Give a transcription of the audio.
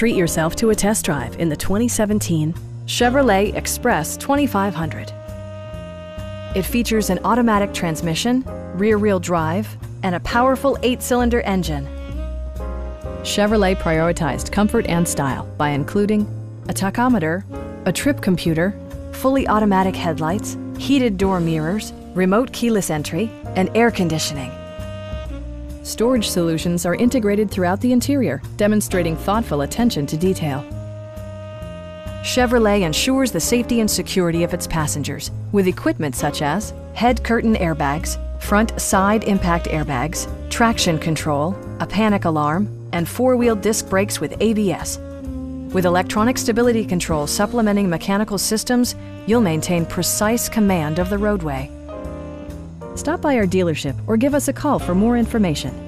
Treat yourself to a test drive in the 2017 Chevrolet Express 2500. It features an automatic transmission, rear-wheel drive, and a powerful 8-cylinder engine. Chevrolet prioritized comfort and style by including a tachometer, a trip computer, fully automatic headlights, heated door mirrors, remote keyless entry, and air conditioning. Storage solutions are integrated throughout the interior, demonstrating thoughtful attention to detail. Chevrolet ensures the safety and security of its passengers with equipment such as head curtain airbags, front side impact airbags, traction control, a panic alarm, and 4-wheel disc brakes with ABS. With electronic stability control supplementing mechanical systems, you'll maintain precise command of the roadway. Stop by our dealership or give us a call for more information.